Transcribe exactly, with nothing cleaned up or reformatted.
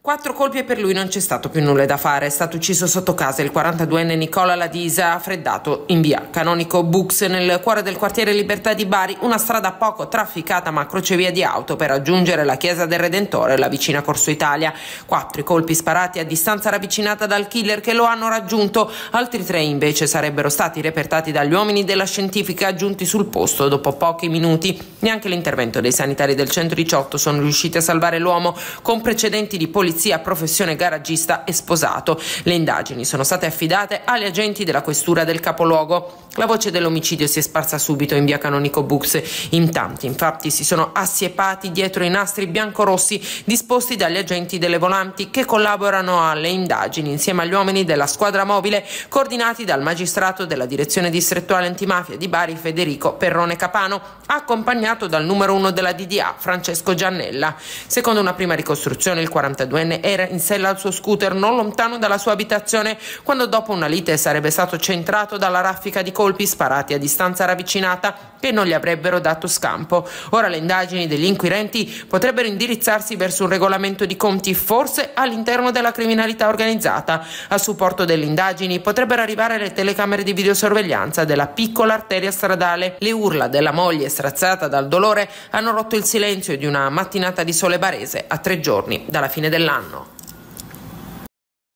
Quattro colpi e per lui non c'è stato più nulla da fare. È stato ucciso sotto casa il quarantaduenne Nicola Ladisa, freddato in via Canonico Bux, nel cuore del quartiere Libertà di Bari, una strada poco trafficata ma crocevia di auto per raggiungere la chiesa del Redentore e la vicina Corso Italia. Quattro i colpi sparati a distanza ravvicinata dal killer che lo hanno raggiunto, altri tre invece sarebbero stati repertati dagli uomini della scientifica giunti sul posto dopo pochi minuti. Neanche l'intervento dei sanitari del centodiciotto sono riusciti a salvare l'uomo, con precedenti di polizia a professione garagista e sposato. Le indagini sono state affidate agli agenti della questura del capoluogo. La voce dell'omicidio si è sparsa subito in via Canonico Bux. In tanti infatti si sono assiepati dietro i nastri biancorossi disposti dagli agenti delle volanti, che collaborano alle indagini insieme agli uomini della squadra mobile coordinati dal magistrato della direzione distrettuale antimafia di Bari Federico Perrone Capano, accompagnato dal numero uno della D D A Francesco Giannella. Secondo una prima ricostruzione il quarantaduenne era in sella al suo scooter non lontano dalla sua abitazione quando, dopo una lite, sarebbe stato centrato dalla raffica di colpi sparati a distanza ravvicinata che non gli avrebbero dato scampo. Ora le indagini degli inquirenti potrebbero indirizzarsi verso un regolamento di conti, forse all'interno della criminalità organizzata. A supporto delle indagini potrebbero arrivare le telecamere di videosorveglianza della piccola arteria stradale. Le urla della moglie straziata dal dolore hanno rotto il silenzio di una mattinata di sole barese a tre giorni dalla fine dell'anno.